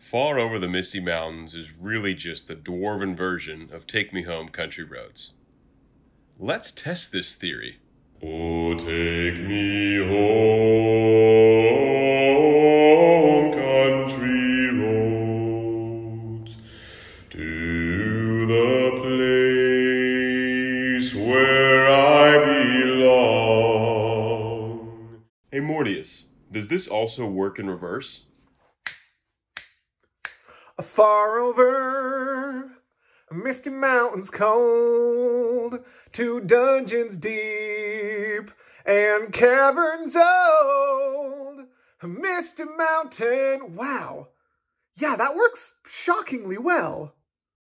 Far Over the Misty Mountains is really just the dwarven version of Take Me Home Country Roads. Let's test this theory. Oh, take me home, country roads, to the place where I belong. Hey, Mortius, does this also work in reverse? Far over misty mountains cold, to dungeons deep and caverns old, misty mountain. Wow. Yeah, that works shockingly well.